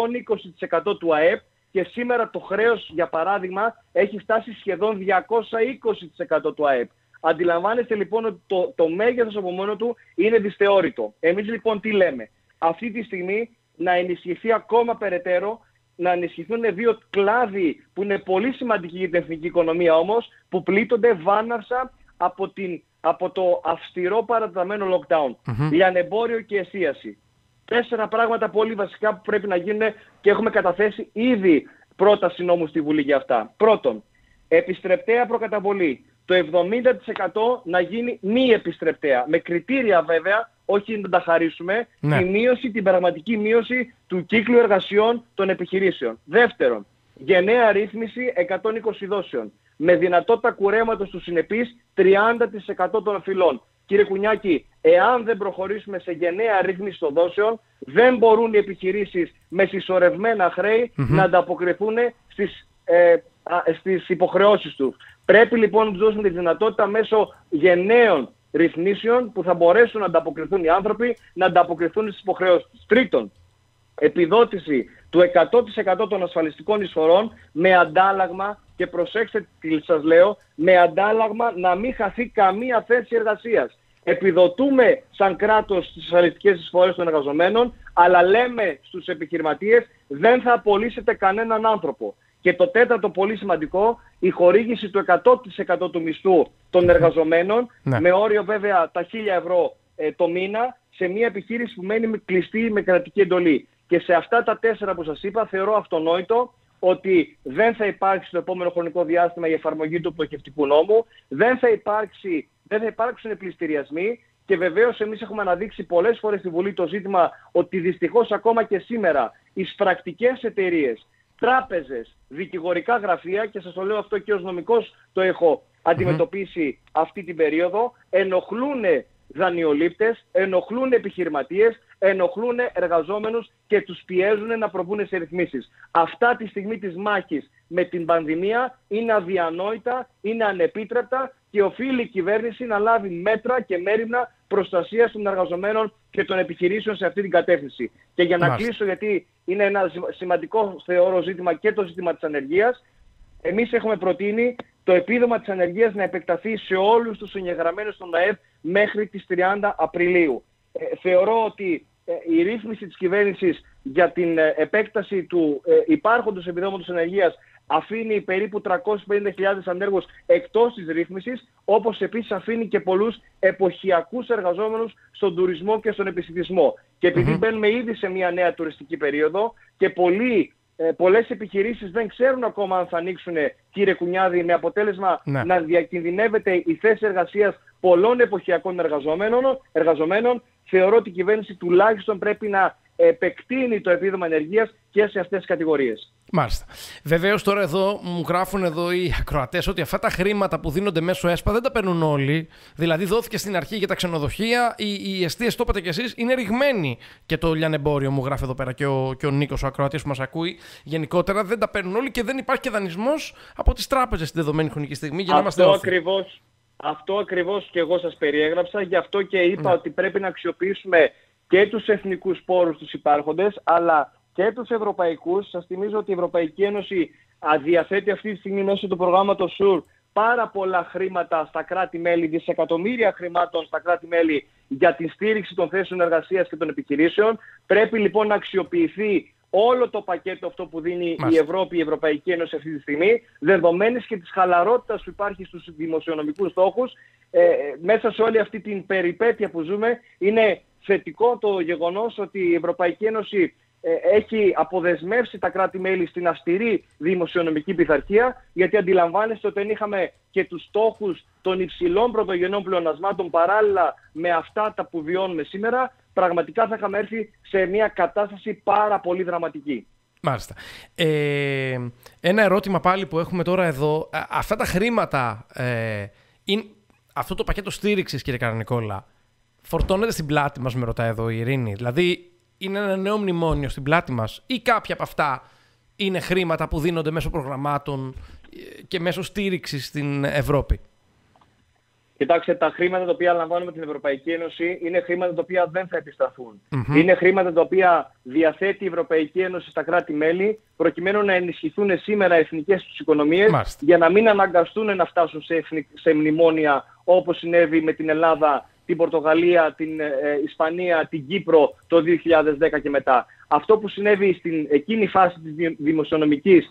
120% του ΑΕΠ και σήμερα το χρέος, για παράδειγμα, έχει φτάσει σχεδόν 220% του ΑΕΠ. Αντιλαμβάνεστε λοιπόν ότι το μέγεθος από μόνο του είναι δυσθεώρητο. Εμείς λοιπόν τι λέμε? Αυτή τη στιγμή να ενισχυθεί ακόμα περαιτέρω, να ενισχυθούν δύο κλάδοι που είναι πολύ σημαντικοί για την εθνική οικονομία όμως, που πλήττονται βάναυσα από το αυστηρό παρατεταμένο lockdown. Λιανεμπόριο και εστίαση. 4 πράγματα πολύ βασικά που πρέπει να γίνουν και έχουμε καταθέσει ήδη πρόταση νόμου στη Βουλή για αυτά. Πρώτον, επιστρεπτέα προκαταβολή. Το 70% να γίνει μη επιστρεπτέα. Με κριτήρια βέβαια, όχι να τα χαρίσουμε, την πραγματική μείωση του κύκλου εργασιών των επιχειρήσεων. Δεύτερον, γενναία ρύθμιση 120 δόσεων. Με δυνατότητα κουρέματος του συνεπείς 30% των φυλών. Κύριε Κουνιάκη, εάν δεν προχωρήσουμε σε γενναία ρύθμιση των δόσεων, δεν μπορούν οι επιχειρήσεις με συσσωρευμένα χρέη να ανταποκριθούν στις υποχρεώσεις τους. Πρέπει λοιπόν να τους δώσουμε τη δυνατότητα μέσω γενναίων ρυθμίσεων που θα μπορέσουν να ανταποκριθούν οι άνθρωποι, να ανταποκριθούν στις υποχρεώσεις τους. Τρίτον, επιδότηση του 100% των ασφαλιστικών εισφορών με αντάλλαγμα, και προσέξτε τι σας λέω, με αντάλλαγμα να μην χαθεί καμία θέση εργασίας. Επιδοτούμε σαν κράτος τις ασφαλιστικές εισφορές των εργαζομένων, αλλά λέμε στους επιχειρηματίες δεν θα απολύσετε κανέναν άνθρωπο. Και το τέταρτο πολύ σημαντικό, η χορήγηση του 100% του μισθού των εργαζομένων, με όριο βέβαια τα 1.000 ευρώ το μήνα, σε μια επιχείρηση που μένει κλειστή με κρατική εντολή. Και σε αυτά τα 4 που σας είπα θεωρώ αυτονόητο ότι δεν θα υπάρξει στο επόμενο χρονικό διάστημα η εφαρμογή του πτωχευτικού νόμου, δεν θα υπάρξουν πληστηριασμοί και βεβαίως εμείς έχουμε αναδείξει πολλές φορές στη Βουλή το ζήτημα ότι δυστυχώς ακόμα και σήμερα οι σφρακτικές εταιρείες, τράπεζες, δικηγορικά γραφεία, και σας το λέω αυτό και ως νομικός το έχω αντιμετωπίσει αυτή την περίοδο, ενοχλούν δανειολήπτες, ενοχλούν επιχειρηματίες, ενοχλούν εργαζόμενους και τους πιέζουν να προβούν σε ρυθμίσεις. Αυτά τη στιγμή της μάχης με την πανδημία είναι αδιανόητα, είναι ανεπίτρεπτα και οφείλει η κυβέρνηση να λάβει μέτρα και μέριμνα προστασίας των εργαζομένων και των επιχειρήσεων σε αυτή την κατεύθυνση. Και για να κλείσω, γιατί είναι ένα σημαντικό θεωρώ ζήτημα και το ζήτημα της ανεργίας, εμείς έχουμε προτείνει το επίδομα της ανεργίας να επεκταθεί σε όλους τους εγγεγραμμένους στον ΑΕΠ μέχρι τις 30 Απριλίου. Θεωρώ ότι η ρύθμιση της κυβέρνησης για την επέκταση του υπάρχοντος επιδόματος ανεργίας αφήνει περίπου 350.000 ανέργους εκτός της ρύθμισης, όπως επίσης αφήνει και πολλούς εποχιακούς εργαζόμενους στον τουρισμό και στον επιστημισμό. Και επειδή μπαίνουμε ήδη σε μια νέα τουριστική περίοδο και πολλές επιχειρήσεις δεν ξέρουν ακόμα αν θα ανοίξουν, κύριε Κουνιάδη, με αποτέλεσμα να διακινδυνεύεται η θέση εργασίας πολλών εποχιακών εργαζομένων, θεωρώ ότι η κυβέρνηση τουλάχιστον πρέπει να επεκτείνει το επίδομα ενεργείας και σε αυτές τις κατηγορίες. Μάλιστα. Βεβαίως τώρα εδώ μου γράφουν εδώ οι ακροατές ότι αυτά τα χρήματα που δίνονται μέσω ΕΣΠΑ δεν τα παίρνουν όλοι. Δηλαδή δόθηκε στην αρχή για τα ξενοδοχεία, οι εστίες, το είπατε κι εσείς, είναι ρηγμένοι. Και το λιανεμπόριο μου γράφει εδώ πέρα και ο Νίκος, ο ακροατής που μας ακούει. Γενικότερα δεν τα παίρνουν όλοι και δεν υπάρχει και δανεισμός από τις τράπεζες στην δεδομένη χρονική στιγμή για να είμαστε όρθιοι. Αυτό ακριβώς και εγώ σας περιέγραψα, γι' αυτό και είπα ότι πρέπει να αξιοποιήσουμε και τους εθνικούς πόρους τους υπάρχοντες, αλλά και τους ευρωπαϊκούς. Σας θυμίζω ότι η Ευρωπαϊκή Ένωση διαθέτει αυτή τη στιγμή μέσω του προγράμματος SURE πάρα πολλά χρήματα στα κράτη-μέλη, δισεκατομμύρια χρημάτων στα κράτη-μέλη για τη στήριξη των θέσεων εργασίας και των επιχειρήσεων. Πρέπει λοιπόν να αξιοποιηθεί όλο το πακέτο αυτό που δίνει η Ευρώπη, η Ευρωπαϊκή Ένωση αυτή τη στιγμή, δεδομένης και της χαλαρότητας που υπάρχει στους δημοσιονομικούς στόχους. Μέσα σε όλη αυτή την περιπέτεια που ζούμε, είναι θετικό το γεγονός ότι η Ευρωπαϊκή Ένωση έχει αποδεσμεύσει τα κράτη-μέλη στην αυστηρή δημοσιονομική πειθαρχία, γιατί αντιλαμβάνεστε ότι δεν είχαμε και τους στόχους των υψηλών πρωτογενών πλεονασμάτων παράλληλα με αυτά τα που βιώνουμε σήμερα, πραγματικά θα είχαμε έρθει σε μια κατάσταση πάρα πολύ δραματική. Μάλιστα. Ένα ερώτημα πάλι που έχουμε τώρα εδώ. Αυτά τα χρήματα, αυτό το πακέτο στήριξης, κύριε Καρανικόλα, φορτώνεται στην πλάτη μας, με ρωτάει εδώ η Ειρήνη. Δηλαδή, είναι ένα νέο μνημόνιο στην πλάτη μας, ή κάποια από αυτά είναι χρήματα που δίνονται μέσω προγραμμάτων και μέσω στήριξης στην Ευρώπη? Κοιτάξτε, τα χρήματα τα οποία λαμβάνουμε την Ευρωπαϊκή Ένωση είναι χρήματα τα οποία δεν θα επιστραφούν. Είναι χρήματα τα οποία διαθέτει η Ευρωπαϊκή Ένωση στα κράτη-μέλη, προκειμένου να ενισχυθούν σήμερα εθνικές τους οικονομίες, για να μην αναγκαστούν να φτάσουν σε μνημόνια όπως συνέβη με την Ελλάδα, την Πορτογαλία, την Ισπανία, την Κύπρο το 2010 και μετά. Αυτό που συνέβη στην εκείνη φάση της δημοσιονομικής,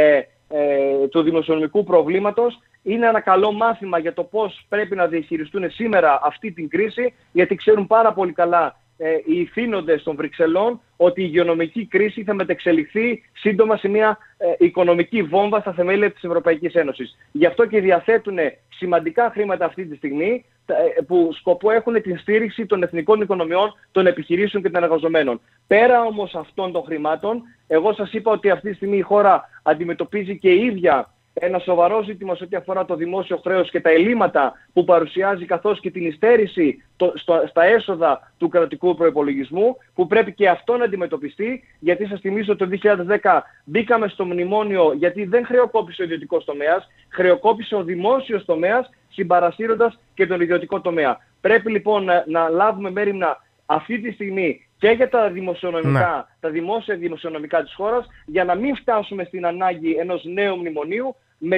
του δημοσιονομικού προβλήματος, είναι ένα καλό μάθημα για το πώς πρέπει να διαχειριστούν σήμερα αυτή την κρίση, γιατί ξέρουν πάρα πολύ καλά οι ηθήνοντες των Βρυξελών ότι η υγειονομική κρίση θα μετεξελιχθεί σύντομα σε μια οικονομική βόμβα στα θεμέλια της Ευρωπαϊκής Ένωσης. Γι' αυτό και διαθέτουν σημαντικά χρήματα αυτή τη στιγμή, που σκοπό έχουν την στήριξη των εθνικών οικονομιών, των επιχειρήσεων και των εργαζομένων. Πέρα όμως αυτών των χρημάτων, εγώ σας είπα ότι αυτή τη στιγμή η χώρα αντιμετωπίζει και η ίδια ένα σοβαρό ζήτημα σε ό,τι αφορά το δημόσιο χρέος και τα ελλείμματα που παρουσιάζει, καθώς και την υστέρηση στα έσοδα του κρατικού προϋπολογισμού, που πρέπει και αυτό να αντιμετωπιστεί, γιατί σας θυμίζω ότι το 2010 μπήκαμε στο μνημόνιο γιατί δεν χρεοκόπησε ο ιδιωτικός τομέας, χρεοκόπησε ο δημόσιος τομέας, συμπαρασύροντας και τον ιδιωτικό τομέα. Πρέπει λοιπόν να λάβουμε μέριμνα αυτή τη στιγμή και για τα δημοσιονομικά, τα δημόσια δημοσιονομικά της χώρας, για να μην φτάσουμε στην ανάγκη ενός νέου μνημονίου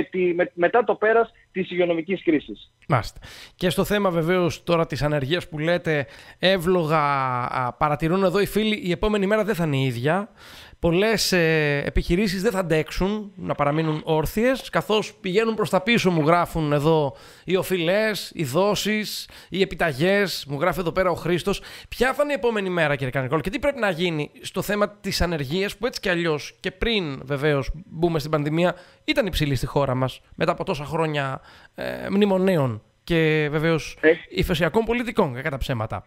μετά το πέρας της υγειονομικής κρίσης. Μάλιστα. Και στο θέμα βεβαίως τώρα της ανεργίας που λέτε, εύλογα παρατηρούν εδώ οι φίλοι, η επόμενη μέρα δεν θα είναι η ίδια. Πολλές επιχειρήσεις δεν θα αντέξουν να παραμείνουν όρθιες, καθώς πηγαίνουν προς τα πίσω, μου γράφουν εδώ οι οφειλές, οι δόσεις, οι επιταγές, μου γράφει εδώ πέρα ο Χρήστος. Ποια θα είναι η επόμενη μέρα, κύριε Καρανικόλα, και τι πρέπει να γίνει στο θέμα της ανεργίας, που έτσι κι αλλιώς και πριν βεβαίως μπούμε στην πανδημία ήταν υψηλή στη χώρα μας, μετά από τόσα χρόνια μνημονέων και βεβαίως υφεσιακών πολιτικών, κατά ψέματα.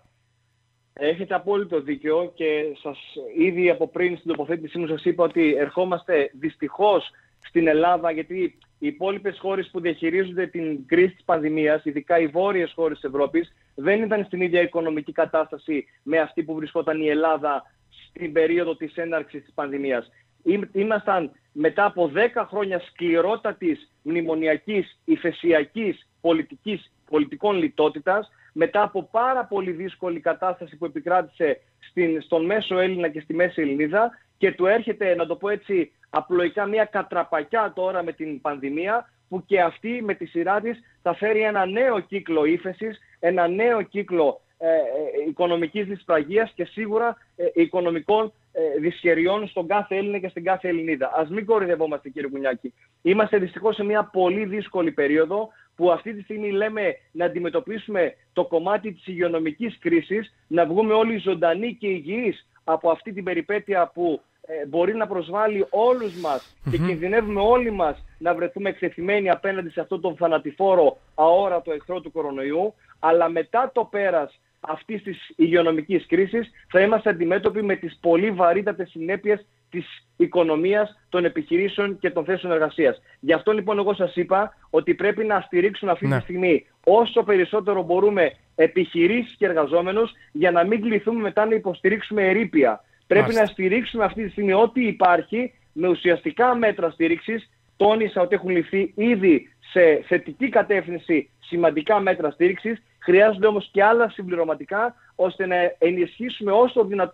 Έχετε απόλυτο δίκιο και ήδη από πριν στην τοποθέτησή μου σας είπα ότι ερχόμαστε δυστυχώς στην Ελλάδα, γιατί οι υπόλοιπες χώρες που διαχειρίζονται την κρίση της πανδημίας, ειδικά οι βόρειες χώρες της Ευρώπης, δεν ήταν στην ίδια οικονομική κατάσταση με αυτή που βρισκόταν η Ελλάδα στην περίοδο της έναρξης της πανδημίας. Ήμασταν μετά από 10 χρόνια σκληρότατης μνημονιακής, υφεσιακής πολιτικών λιτότητας, μετά από πάρα πολύ δύσκολη κατάσταση που επικράτησε στον μέσο Έλληνα και στη μέση Ελληνίδα, και του έρχεται, να το πω έτσι απλοϊκά, μια κατραπακιά τώρα με την πανδημία, που και αυτή με τη σειρά της θα φέρει ένα νέο κύκλο ύφεσης, ένα νέο κύκλο οικονομικής δυσπραγίας και σίγουρα οικονομικών δυσχεριών στον κάθε Έλληνα και στην κάθε Ελληνίδα. Ας μην κορυδευόμαστε, κύριε Κουνιάκη. Είμαστε δυστυχώς σε μια πολύ δύσκολη περίοδο, που αυτή τη στιγμή λέμε να αντιμετωπίσουμε το κομμάτι της υγειονομικής κρίσης, να βγούμε όλοι ζωντανοί και υγιείς από αυτή την περιπέτεια που μπορεί να προσβάλλει όλους μας και κινδυνεύουμε όλοι μας να βρεθούμε εκτεθειμένοι απέναντι σε αυτόν τον θανατηφόρο αόρατο εχθρό του κορονοϊού. Αλλά μετά το πέρας αυτής της υγειονομικής κρίσης θα είμαστε αντιμέτωποι με τις πολύ βαρύτατες συνέπειες της οικονομίας, των επιχειρήσεων και των θέσεων εργασίας. Γι' αυτό λοιπόν εγώ σας είπα ότι πρέπει να στηρίξουν αυτή τη στιγμή όσο περισσότερο μπορούμε επιχειρήσεις και εργαζόμενους, για να μην κληθούμε μετά να υποστηρίξουμε ερείπια. Πρέπει να στηρίξουμε αυτή τη στιγμή ό,τι υπάρχει με ουσιαστικά μέτρα στήριξης. Τόνισα ότι έχουν ληφθεί ήδη σε θετική κατεύθυνση σημαντικά μέτρα στήριξης. Χρειάζονται όμως και άλλα συμπληρωματικά, ώστε να ενισχύσουμε όσο δυνατόν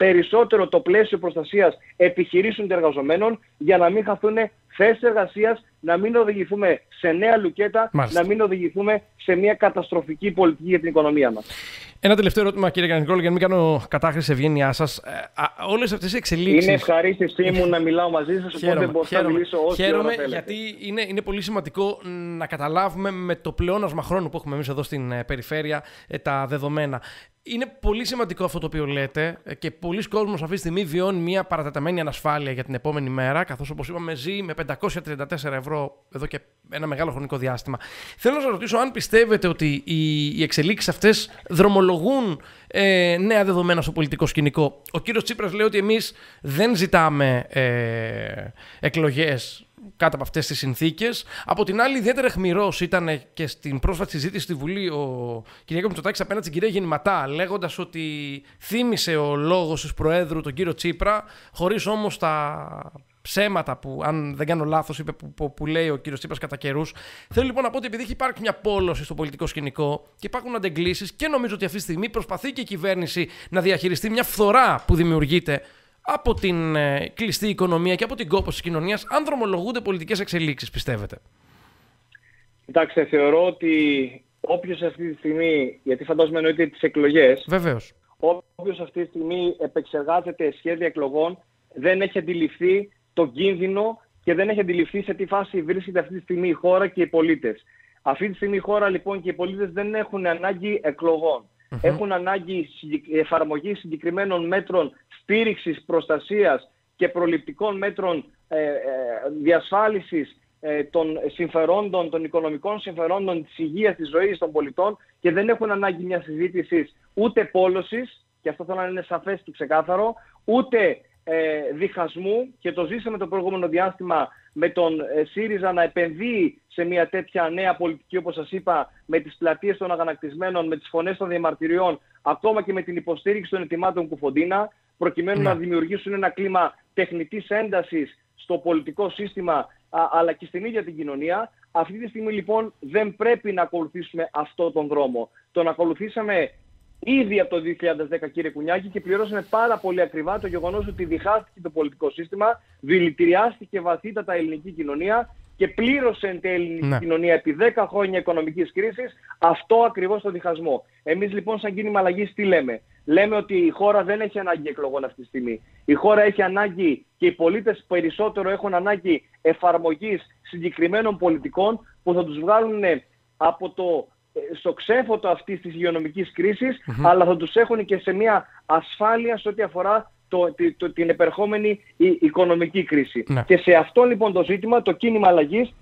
περισσότερο το πλαίσιο προστασίας επιχειρήσεων και εργαζομένων, για να μην χαθούν θέσεις εργασίας, να μην οδηγηθούμε σε νέα λουκέτα, να μην οδηγηθούμε σε μια καταστροφική πολιτική για την οικονομία μας. Ένα τελευταίο ερώτημα, κύριε Καρανικόλο, για να μην κάνω κατάχρηση ευγένειά σας. Όλες αυτές οι εξελίξεις. Είναι ευχαρίστησή μου να μιλάω μαζί σας, οπότε μπορώ να μιλήσω όσο ώρα θέλετε. Γιατί είναι πολύ σημαντικό να καταλάβουμε με το πλεόνασμα χρόνου που έχουμε εμείς εδώ στην περιφέρεια τα δεδομένα. Είναι πολύ σημαντικό αυτό το οποίο λέτε και πολλοί κόσμος αυτή τη στιγμή βιώνει μια παρατεταμένη ανασφάλεια για την επόμενη μέρα, καθώς όπως είπαμε ζει με 534 ευρώ εδώ και ένα μεγάλο χρονικό διάστημα. Θέλω να σας ρωτήσω αν πιστεύετε ότι οι εξελίξεις αυτές δρομολογούν νέα δεδομένα στο πολιτικό σκηνικό. Ο κύριος Τσίπρας λέει ότι εμείς δεν ζητάμε εκλογές κάτω από αυτές τις συνθήκες. Από την άλλη, ιδιαίτερα αιχμηρός ήταν και στην πρόσφατη συζήτηση στη Βουλή ο κ. Μητσοτάκης απέναντι στην κυρία Γεννηματά, λέγοντας ότι θύμισε ο λόγος της Προέδρου τον κύριο Τσίπρα, χωρίς όμως τα ψέματα που, αν δεν κάνω λάθος, είπε που λέει ο κύριος Τσίπρας κατά καιρούς. Θέλω λοιπόν να πω ότι επειδή έχει υπάρξει μια πόλωση στο πολιτικό σκηνικό και υπάρχουν αντεγκλήσεις, και νομίζω ότι αυτή τη στιγμή προσπαθεί και η κυβέρνηση να διαχειριστεί μια φθορά που δημιουργείται από την κλειστή οικονομία και από την κόπωση της κοινωνίας, αν δρομολογούνται πολιτικές εξελίξεις, πιστεύετε? Κοιτάξτε, θεωρώ ότι όποιος αυτή τη στιγμή, γιατί φαντάζομαι εννοείται τις εκλογές, βεβαίως, όποιος αυτή τη στιγμή επεξεργάζεται σχέδια εκλογών, δεν έχει αντιληφθεί τον κίνδυνο και δεν έχει αντιληφθεί σε τι φάση βρίσκεται αυτή τη στιγμή η χώρα και οι πολίτες. Αυτή τη στιγμή η χώρα λοιπόν και οι πολίτες δεν έχουν ανάγκη εκλογών. Έχουν ανάγκη εφαρμογής συγκεκριμένων μέτρων στήριξης, προστασίας και προληπτικών μέτρων διασφάλισης των συμφερόντων, των οικονομικών συμφερόντων, της υγείας, της ζωής των πολιτών, και δεν έχουν ανάγκη μια συζήτησης ούτε πόλωσης, και αυτό θέλω να είναι σαφές και ξεκάθαρο, ούτε διχασμού, και το ζήσαμε το προηγούμενο διάστημα με τον ΣΥΡΙΖΑ να επενδύει σε μια τέτοια νέα πολιτική, όπως σας είπα, με τις πλατείες των αγανακτισμένων, με τις φωνές των διαμαρτυριών, ακόμα και με την υποστήριξη των ετοιμάτων Κουφοντίνα, προκειμένου να δημιουργήσουν ένα κλίμα τεχνητής έντασης στο πολιτικό σύστημα, αλλά και στην ίδια την κοινωνία. Αυτή τη στιγμή λοιπόν δεν πρέπει να ακολουθήσουμε αυτόν τον δρόμο. Τον ακολουθήσαμε ήδη από το 2010, κύριε Κουνιάκη, και πληρώσαμε πάρα πολύ ακριβά το γεγονός ότι διχάστηκε το πολιτικό σύστημα, δηλητηριάστηκε βαθύτατα η ελληνική κοινωνία και πλήρωσε εν τέλει η ελληνική κοινωνία επί 10 χρόνια οικονομικής κρίσης αυτό ακριβώς το διχασμό. Εμείς λοιπόν σαν κίνημα αλλαγής τι λέμε? Λέμε ότι η χώρα δεν έχει ανάγκη εκλογών αυτή τη στιγμή. Η χώρα έχει ανάγκη, και οι πολίτες περισσότερο έχουν ανάγκη, εφαρμογής συγκεκριμένων πολιτικών που θα τους βγάλουν από στο ξέφωτο αυτής της υγειονομικής κρίσης, αλλά θα τους έχουν και σε μια ασφάλεια σε ό,τι αφορά την επερχόμενη οικονομική κρίση. Και σε αυτό λοιπόν το ζήτημα το κίνημα αλλαγής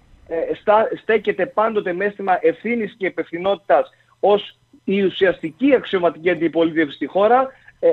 στέκεται πάντοτε με αίσθημα ευθύνης και υπευθυνότητας ως η ουσιαστική αξιωματική αντιπολίτευση στη χώρα,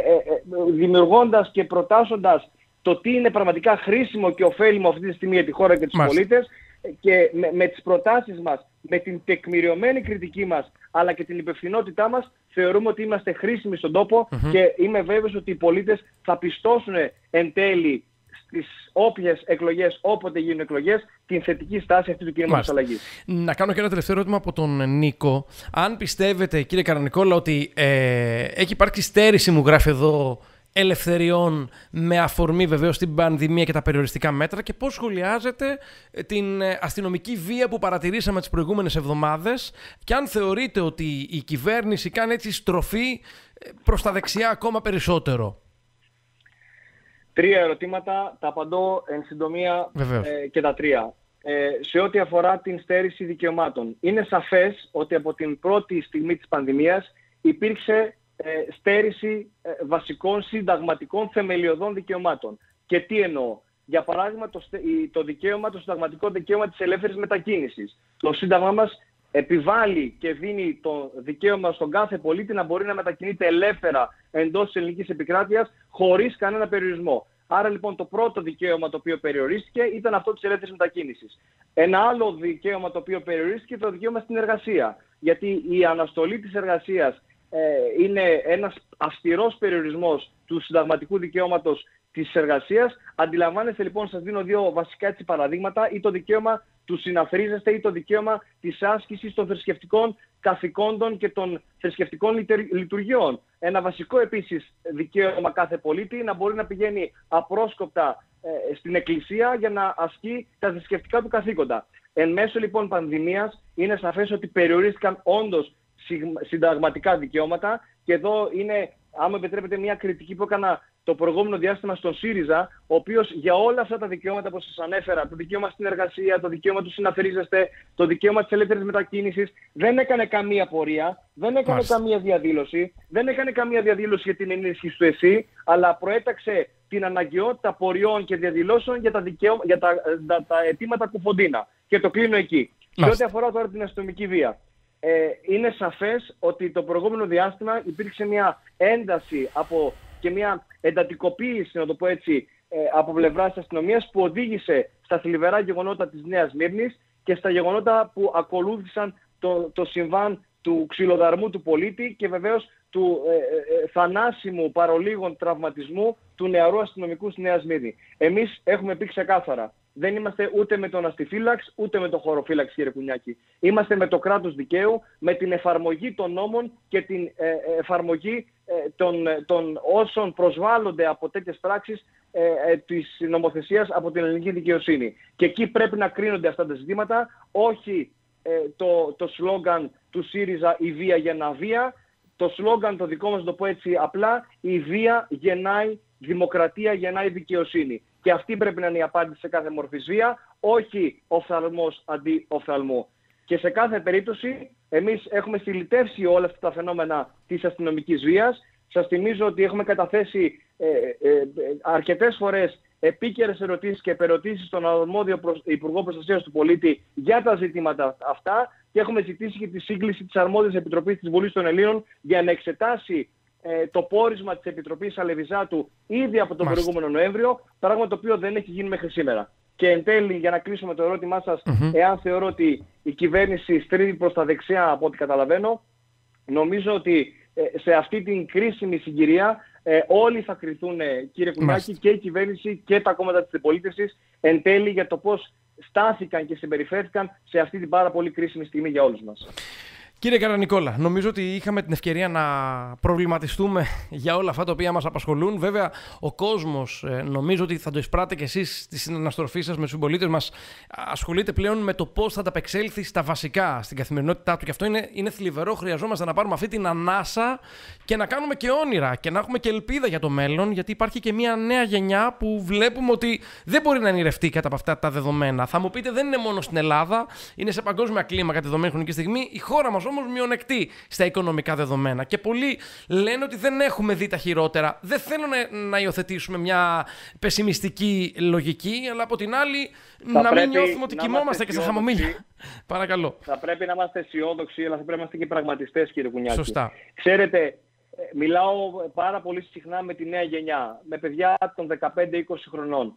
δημιουργώντας και προτάσσοντας το τι είναι πραγματικά χρήσιμο και ωφέλιμο αυτή τη στιγμή για τη χώρα και τους πολίτες, και με τις προτάσεις μας, με την τεκμηριωμένη κριτική μας, αλλά και την υπευθυνότητά μας, θεωρούμε ότι είμαστε χρήσιμοι στον τόπο, και είμαι βέβαιος ότι οι πολίτες θα πιστώσουν εν τέλει στις όποιες εκλογές, όποτε γίνουν εκλογές, την θετική στάση αυτή του κινήματος αλλαγής. Να κάνω και ένα τελευταίο ερώτημα από τον Νίκο. Αν πιστεύετε, κύριε Καρανικόλα, ότι έχει υπάρξει στέρηση, μου γράφει εδώ, ελευθεριών με αφορμή βεβαίως την πανδημία και τα περιοριστικά μέτρα, και πώς σχολιάζετε την αστυνομική βία που παρατηρήσαμε τις προηγούμενες εβδομάδες, και αν θεωρείτε ότι η κυβέρνηση κάνει έτσι στροφή προς τα δεξιά ακόμα περισσότερο? 3 ερωτήματα, τα απαντώ εν συντομία και τα 3. Σε ό,τι αφορά την στέρηση δικαιωμάτων, είναι σαφές ότι από την πρώτη στιγμή της πανδημίας υπήρξε στέρηση βασικών συνταγματικών θεμελιωδών δικαιωμάτων. Και τι εννοώ? Για παράδειγμα, το συνταγματικό δικαίωμα της ελεύθερης μετακίνησης. Το Σύνταγμα μας επιβάλλει και δίνει το δικαίωμα στον κάθε πολίτη να μπορεί να μετακινείται ελεύθερα εντός της ελληνικής επικράτειας χωρίς κανένα περιορισμό. Άρα λοιπόν το πρώτο δικαίωμα το οποίο περιορίστηκε ήταν αυτό της ελεύθερης μετακίνησης. Ένα άλλο δικαίωμα το οποίο περιορίστηκε το δικαίωμα στην εργασία. Γιατί η αναστολή της εργασίας είναι ένας αυστηρός περιορισμός του συνταγματικού δικαιώματος της εργασίας. Αντιλαμβάνεστε λοιπόν, σας δίνω 2 βασικά έτσι παραδείγματα, ή το δικαίωμα του συναθρίζεστε ή το δικαίωμα της άσκησης των θρησκευτικών καθηκόντων και των θρησκευτικών λειτουργιών. Ένα βασικό επίσης δικαίωμα κάθε πολίτη να μπορεί να πηγαίνει απρόσκοπτα στην εκκλησία για να ασκεί τα θρησκευτικά του καθήκοντα. Εν μέσω λοιπόν πανδημίας είναι σαφές ότι περιορίστηκαν όντως συνταγματικά δικαιώματα και εδώ είναι, άμα επιτρέπετε, μια κριτική που έκανα το προηγούμενο διάστημα στον ΣΥΡΙΖΑ, ο οποίος για όλα αυτά τα δικαιώματα που σας ανέφερα, το δικαίωμα στην εργασία, το δικαίωμα του συναθρίζεστε, το δικαίωμα της ελεύθερης μετακίνησης, δεν έκανε καμία πορεία, δεν έκανε καμία διαδήλωση, δεν έκανε καμία διαδήλωση για την ενίσχυση του ΕΣΥ, αλλά προέταξε την αναγκαιότητα πορειών και διαδηλώσεων για τα αιτήματα Κουφοντίνα. Και το κλείνω εκεί. Σε ό,τι αφορά τώρα την αστυνομική βία, είναι σαφές ότι το προηγούμενο διάστημα υπήρξε μια ένταση και μια εντατικοποίηση, να το πω έτσι, από πλευράς της αστυνομίας που οδήγησε στα θλιβερά γεγονότα της Νέας Σμύρνης και στα γεγονότα που ακολούθησαν το συμβάν του ξυλοδαρμού του πολίτη και βεβαίως του θανάσιμου παρολίγων τραυματισμού του νεαρού αστυνομικού στη Νέα Σμύρνη. Εμείς έχουμε πει ξεκάθαρα, δεν είμαστε ούτε με τον αστιφύλαξ ούτε με τον χωροφύλαξ, κύριε Κουνιάκη. Είμαστε με το κράτος δικαίου, με την εφαρμογή των νόμων και την εφαρμογή των όσων προσβάλλονται από τέτοιες πράξεις της νομοθεσίας από την ελληνική δικαιοσύνη. Και εκεί πρέπει να κρίνονται αυτά τα ζητήματα, όχι το σλόγγαν του ΣΥΡΙΖΑ «Η βία γεννά βία», το σλόγγαν το δικό μας, το πω έτσι απλά, «Η βία γεννάει δημοκρατία, γεννάει δικαιοσύνη». Και αυτή πρέπει να είναι η απάντηση σε κάθε μορφή βία, όχι οφθαλμός αντί οφθαλμού. Και σε κάθε περίπτωση εμείς έχουμε στυλιτεύσει όλα αυτά τα φαινόμενα της αστυνομικής βίας. Σας θυμίζω ότι έχουμε καταθέσει αρκετές φορές επίκαιρες ερωτήσεις και επερωτήσεις στον αρμόδιο Υπουργό Προστασίας του Πολίτη για τα ζητήματα αυτά και έχουμε ζητήσει και τη σύγκληση της αρμόδιας Επιτροπής της Βουλής των Ελλήνων για να εξετάσει το πόρισμα της Επιτροπής Αλεβιζάτου ήδη από τον προηγούμενο Νοέμβριο, πράγμα το οποίο δεν έχει γίνει μέχρι σήμερα. Και εν τέλει, για να κλείσουμε το ερώτημά σας, εάν θεωρώ ότι η κυβέρνηση στρίβει προς τα δεξιά από ό,τι καταλαβαίνω, νομίζω ότι σε αυτή την κρίσιμη συγκυρία όλοι θα κριθούν, κύριε Κουνιάκη, και η κυβέρνηση και τα κόμματα της αντιπολίτευσης εν τέλει για το πώς στάθηκαν και συμπεριφέρθηκαν σε αυτή την πάρα πολύ κρίσιμη στιγμή για όλους μας. Κύριε Καρανικόλα, νομίζω ότι είχαμε την ευκαιρία να προβληματιστούμε για όλα αυτά τα οποία μας απασχολούν. Βέβαια, ο κόσμος, νομίζω ότι θα το εισπράτε και εσείς στη συναναστροφή σας με τους συμπολίτες μας, ασχολείται πλέον με το πώς θα ανταπεξέλθει στα βασικά, στην καθημερινότητά του. Και αυτό είναι θλιβερό. Χρειαζόμαστε να πάρουμε αυτή την ανάσα και να κάνουμε και όνειρα και να έχουμε και ελπίδα για το μέλλον, γιατί υπάρχει και μια νέα γενιά που βλέπουμε ότι δεν μπορεί να ονειρευτεί κατά από αυτά τα δεδομένα. Θα μου πείτε, δεν είναι μόνο στην Ελλάδα, είναι σε παγκόσμια κλίμακα τη δεδομένη χρονική στιγμή. Η χώρα μας όμως μειονεκτεί στα οικονομικά δεδομένα. Και πολλοί λένε ότι δεν έχουμε δει τα χειρότερα. Δεν θέλω να υιοθετήσουμε μια πεσημιστική λογική, αλλά από την άλλη να μην νιώθουμε ότι κοιμόμαστε και στα χαμομήλια. Παρακαλώ. Θα πρέπει να είμαστε αισιόδοξοι, αλλά θα πρέπει να είμαστε και πραγματιστές, κύριε Κουνιάκη. Σωστά. Ξέρετε, μιλάω πάρα πολύ συχνά με τη νέα γενιά, με παιδιά των 15-20 χρονών.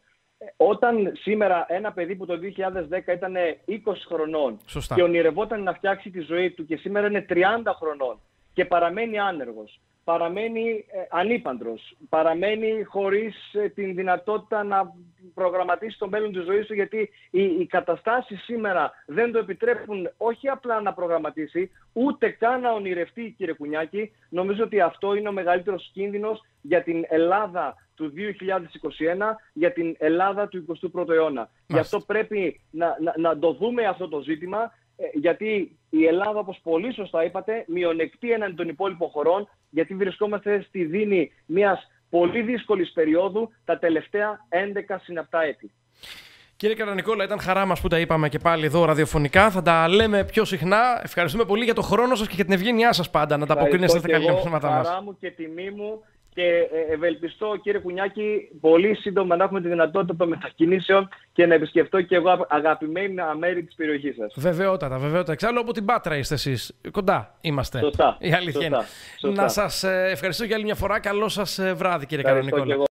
Όταν σήμερα ένα παιδί που το 2010 ήταν 20 χρονών και ονειρευόταν να φτιάξει τη ζωή του και σήμερα είναι 30 χρονών και παραμένει άνεργος, παραμένει ανύπαντρος, παραμένει χωρίς την δυνατότητα να προγραμματίσει το μέλλον της ζωής του, γιατί οι καταστάσεις σήμερα δεν το επιτρέπουν όχι απλά να προγραμματίσει, ούτε καν να ονειρευτεί, κύριε Κουνιάκη. Νομίζω ότι αυτό είναι ο μεγαλύτερος κίνδυνος για την Ελλάδα του 2021, για την Ελλάδα του 21ου αιώνα. Γι' αυτό πρέπει να το δούμε αυτό το ζήτημα, γιατί η Ελλάδα, όπως πολύ σωστά είπατε, μειονεκτεί έναν των υπόλοιπων χωρών, γιατί βρισκόμαστε στη δίνη μιας πολύ δύσκολης περίοδου τα τελευταία 11 συναπτά έτη. Κύριε Καρανικόλα, ήταν χαρά μας που τα είπαμε και πάλι εδώ ραδιοφωνικά. Θα τα λέμε πιο συχνά. Ευχαριστούμε πολύ για το χρόνο σας και για την ευγένειά σας πάντα να τα αποκρίνεστε στα καλύτερα πράγματα μας. Χαρά μου και τιμή μου. Και ευελπιστώ, κύριε Κουνιάκη, πολύ σύντομα να έχουμε τη δυνατότητα των μετακινήσεων και να επισκεφτώ και εγώ αγαπημένα μέρη της περιοχής σας. Βεβαιότατα, βεβαιότατα. Εξάλλου από την Πάτρα είστε εσείς. Κοντά είμαστε. Σωστά. Η αλήθεια είναι. Να σας ευχαριστώ για άλλη μια φορά. Καλό σας βράδυ, κύριε Καρανικόλα.